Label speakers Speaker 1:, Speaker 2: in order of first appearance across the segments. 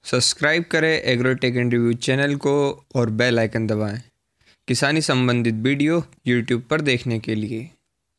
Speaker 1: Subscribe करें agrotech and review channel को और बेल आइकन दबाएं किसानी संबंधित वीडियो यूट्यूब पर देखने के लिए।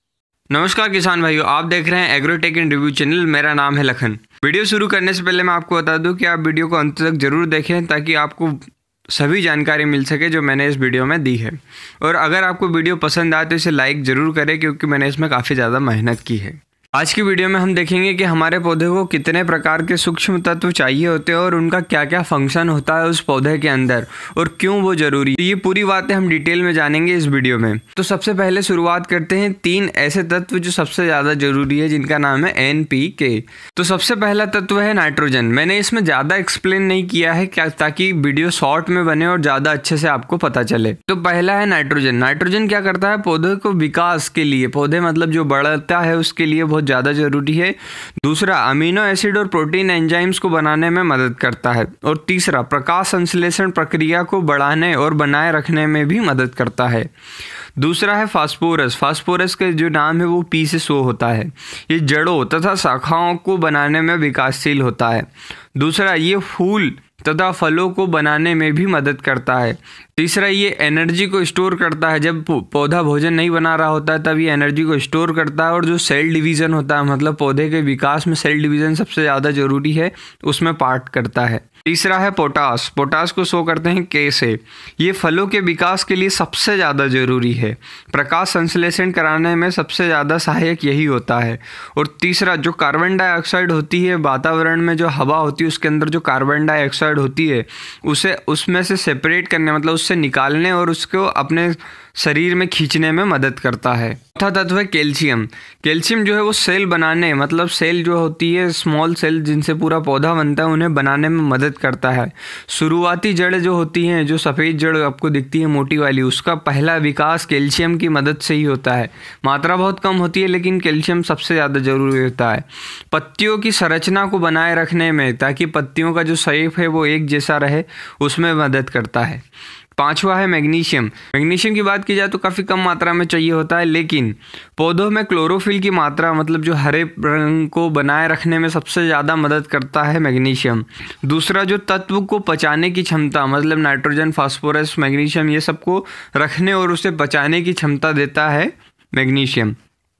Speaker 1: नमस्कार किसान भाइयों, आप देख रहे हैं एग्रोटेक एंड रिव्यू चैनल। मेरा नाम है लखन। वीडियो शुरू करने से पहले मैं आपको बता दूं कि आप वीडियो को अंत तक जरूर देखें ताकि आपको सभी जानकारी मिल सके जो मैंने इस वीडियो में दी है। और अगर आपको वीडियो पसंद आए तो इसे लाइक ज़रूर करें क्योंकि मैंने इसमें काफ़ी ज़्यादा मेहनत की है। आज की वीडियो में हम देखेंगे कि हमारे पौधे को कितने प्रकार के सूक्ष्म तत्व चाहिए होते हैं और उनका क्या क्या फंक्शन होता है उस पौधे के अंदर और क्यों वो जरूरी है। ये पूरी बातें हम डिटेल में जानेंगे इस वीडियो में। तो सबसे पहले शुरुआत करते हैं 3 ऐसे तत्व जो सबसे ज़्यादा जरूरी है, जिनका नाम है NPK। तो सबसे पहला तत्व है नाइट्रोजन। मैंने इसमें ज़्यादा एक्सप्लेन नहीं किया है ताकि वीडियो शॉर्ट में बने और ज़्यादा अच्छे से आपको पता चले। तो पहला है नाइट्रोजन। नाइट्रोजन क्या करता है? पौधे को विकास के लिए, पौधे मतलब जो बढ़ता है उसके लिए बहुत ज़्यादा जरूरी है। दूसरा, अमीनो एसिड और प्रोटीन एंजाइम्स को बनाने में मदद करता है। और तीसरा, प्रकाश संश्लेषण प्रक्रिया को बढ़ाने और बनाए रखने में भी मदद करता है। दूसरा है फास्फोरस। फास्फोरस का जो नाम है वो P से शो होता है। ये जड़ों तथा शाखाओं को बनाने में विकासशील होता है। दूसरा, ये फूल तथा फलों को बनाने में भी मदद करता है। तीसरा, ये एनर्जी को स्टोर करता है। जब पौधा भोजन नहीं बना रहा होता है तब ये एनर्जी को स्टोर करता है। और जो सेल डिवीज़न होता है, मतलब पौधे के विकास में सेल डिवीज़न सबसे ज़्यादा जरूरी है, उसमें पार्ट करता है। तीसरा है पोटास। पोटास को शो करते हैं K से। ये फलों के विकास के लिए सबसे ज़्यादा जरूरी है। प्रकाश संश्लेषण कराने में सबसे ज़्यादा सहायक यही होता है। और तीसरा, जो कार्बन डाइऑक्साइड होती है, वातावरण में जो हवा होती है उसके अंदर जो कार्बन डाइऑक्साइड होती है उसे उसमें से सेपरेट करने, मतलब उससे निकालने और उसको अपने शरीर में खींचने में मदद करता है। चौथा तत्व है कैल्शियम। कैल्शियम जो है वो सेल बनाने, मतलब सेल जो होती है स्मॉल सेल जिनसे पूरा पौधा बनता है, उन्हें बनाने में मदद करता है। शुरुआती जड़ जो होती हैं, जो सफ़ेद जड़ आपको दिखती है मोटी वाली, उसका पहला विकास कैल्शियम की मदद से ही होता है। मात्रा बहुत कम होती है लेकिन कैल्शियम सबसे ज़्यादा जरूरी होता है पत्तियों की संरचना को बनाए रखने में, ताकि पत्तियों का जो शेप है वो एक जैसा रहे, उसमें मदद करता है। पांचवा है मैग्नीशियम। मैग्नीशियम की बात की जाए तो काफ़ी कम मात्रा में चाहिए होता है, लेकिन पौधों में क्लोरोफिल की मात्रा, मतलब जो हरे रंग को बनाए रखने में सबसे ज़्यादा मदद करता है मैग्नीशियम। दूसरा, जो तत्व को पचाने की क्षमता, मतलब नाइट्रोजन, फास्फोरस, मैग्नीशियम, ये सबको रखने और उसे पचाने की क्षमता देता है मैग्नीशियम।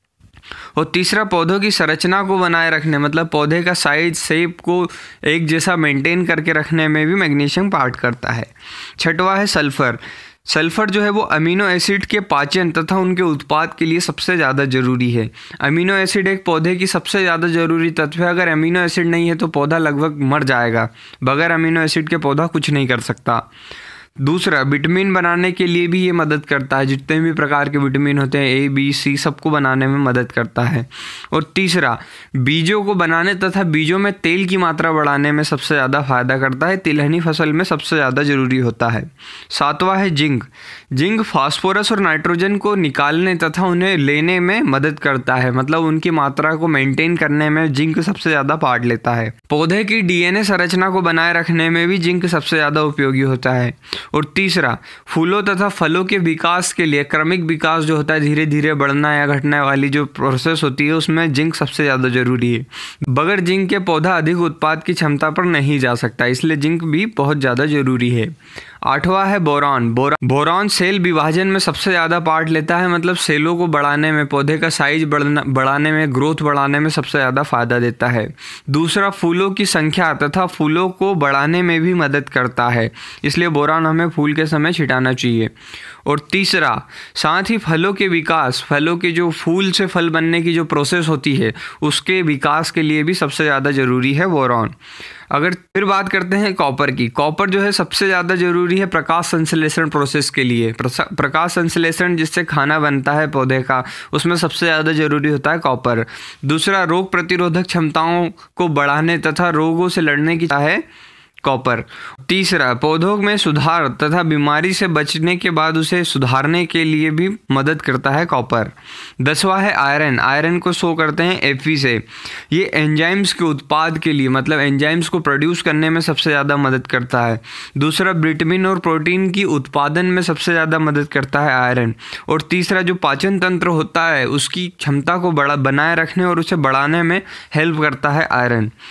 Speaker 1: और तीसरा, पौधों की संरचना को बनाए रखने, मतलब पौधे का साइज शेप को एक जैसा मेंटेन करके रखने में भी मैग्नीशियम पार्ट करता है। छठवा है सल्फर। सल्फर जो है वो अमीनो एसिड के पाचन तथा उनके उत्पाद के लिए सबसे ज़्यादा जरूरी है। अमीनो एसिड एक पौधे की सबसे ज़्यादा जरूरी तत्व है। अगर अमीनो एसिड नहीं है तो पौधा लगभग मर जाएगा। बगैर अमीनो एसिड के पौधा कुछ नहीं कर सकता। दूसरा, विटामिन बनाने के लिए भी ये मदद करता है। जितने भी प्रकार के विटामिन होते हैं A, B, C, सबको बनाने में मदद करता है। और तीसरा, बीजों को बनाने तथा बीजों में तेल की मात्रा बढ़ाने में सबसे ज़्यादा फायदा करता है। तिलहनी फसल में सबसे ज़्यादा जरूरी होता है। सातवां है जिंक। जिंक फास्फोरस और नाइट्रोजन को निकालने तथा उन्हें लेने में मदद करता है, मतलब उनकी मात्रा को मेंटेन करने में जिंक सबसे ज़्यादा पार्ट लेता है। पौधे की DNA संरचना को बनाए रखने में भी जिंक सबसे ज़्यादा उपयोगी होता है। और तीसरा, फूलों तथा फलों के विकास के लिए, क्रमिक विकास जो होता है, धीरे धीरे बढ़ना या घटने वाली जो प्रोसेस होती है, उसमें जिंक सबसे ज़्यादा जरूरी है। बगैर जिंक के पौधा अधिक उत्पाद की क्षमता पर नहीं जा सकता, इसलिए जिंक भी बहुत ज़्यादा जरूरी है। आठवां है बोरान। बोरान सेल विभाजन में सबसे ज़्यादा पार्ट लेता है, मतलब सेलों को बढ़ाने में, पौधे का साइज बढ़ाने में, ग्रोथ बढ़ाने में सबसे ज़्यादा फायदा देता है। दूसरा, फूलों की संख्या तथा फूलों को बढ़ाने में भी मदद करता है, इसलिए बोरान हमें फूल के समय छिटाना चाहिए। और तीसरा, साथ ही फलों के विकास, फलों के जो फूल से फल बनने की जो प्रोसेस होती है उसके विकास के लिए भी सबसे ज़्यादा ज़रूरी है बोरान। अगर फिर बात करते हैं कॉपर की। कॉपर जो है सबसे ज़्यादा ज़रूरी है प्रकाश संश्लेषण प्रोसेस के लिए। प्रकाश संश्लेषण जिससे खाना बनता है पौधे का, उसमें सबसे ज़्यादा ज़रूरी होता है कॉपर। दूसरा, रोग प्रतिरोधक क्षमताओं को बढ़ाने तथा रोगों से लड़ने की है कॉपर। तीसरा, पौधों में सुधार तथा बीमारी से बचने के बाद उसे सुधारने के लिए भी मदद करता है कॉपर। 10वां है आयरन। आयरन को शो करते हैं Fe से। ये एंजाइम्स के उत्पाद के लिए, मतलब एंजाइम्स को प्रोड्यूस करने में सबसे ज़्यादा मदद करता है। दूसरा, विटामिन और प्रोटीन की उत्पादन में सबसे ज़्यादा मदद करता है आयरन। और तीसरा, जो पाचन तंत्र होता है उसकी क्षमता को बनाए रखने और उसे बढ़ाने में हेल्प करता है आयरन।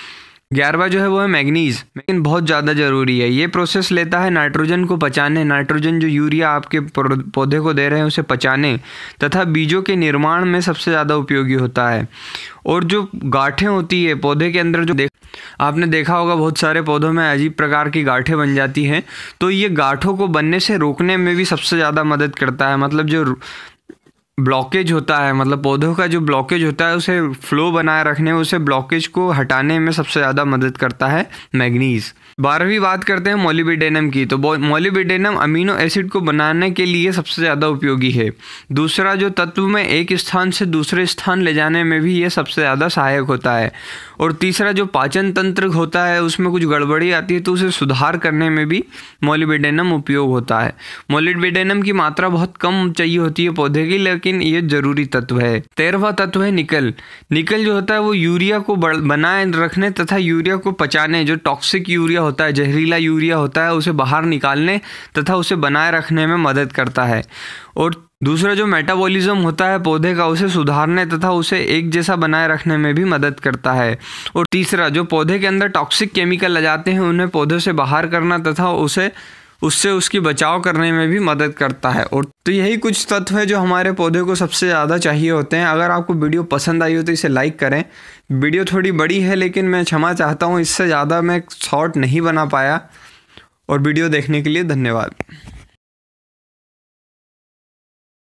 Speaker 1: 11वां जो है वो है मैग्नीज, लेकिन बहुत ज़्यादा ज़रूरी है। ये प्रोसेस लेता है नाइट्रोजन को पचाने, नाइट्रोजन जो यूरिया आपके पौधे को दे रहे हैं उसे पचाने तथा बीजों के निर्माण में सबसे ज़्यादा उपयोगी होता है। और जो गांठें होती है पौधे के अंदर, जो आपने देखा होगा बहुत सारे पौधों में अजीब प्रकार की गांठें बन जाती हैं, तो ये गांठों को बनने से रोकने में भी सबसे ज़्यादा मदद करता है। मतलब जो ब्लॉकेज होता है, मतलब पौधों का जो ब्लॉकेज होता है उसे फ्लो बनाए रखने, उसे ब्लॉकेज को हटाने में सबसे ज़्यादा मदद करता है मैग्नीज। 12वीं बात करते हैं मोलिब्डेनम की। तो मोलिब्डेनम अमीनो एसिड को बनाने के लिए सबसे ज़्यादा उपयोगी है। दूसरा जो तत्व में एक स्थान से दूसरे स्थान ले जाने में भी ये सबसे ज़्यादा सहायक होता है। और तीसरा जो पाचन तंत्र होता है उसमें कुछ गड़बड़ी आती है तो उसे सुधार करने में भी मोलिब्डेनम उपयोग होता है। मोलिब्डेनम की मात्रा बहुत कम चाहिए होती है पौधे की, लेकिन ये जरूरी तत्व है। 13वां तत्व है निकल। निकल जो होता है वो यूरिया को बनाए रखने तथा यूरिया को पचाने, जो टॉक्सिक यूरिया होता है, जहरीला यूरिया होता है, उसे बाहर निकालने तथा उसे बनाए रखने में मदद करता है। और दूसरा जो मेटाबॉलिज्म होता है पौधे का, उसे सुधारने तथा उसे एक जैसा बनाए रखने में भी मदद करता है। और तीसरा जो पौधे के अंदर टॉक्सिक केमिकल आ जाते हैं उन्हें पौधे से बाहर करना तथा उससे उसकी बचाव करने में भी मदद करता है। और तो यही कुछ तत्व है जो हमारे पौधे को सबसे ज़्यादा चाहिए होते हैं। अगर आपको वीडियो पसंद आई हो तो इसे लाइक करें। वीडियो थोड़ी बड़ी है लेकिन मैं क्षमा चाहता हूँ, इससे ज़्यादा मैं शॉर्ट नहीं बना पाया। और वीडियो देखने के लिए धन्यवाद।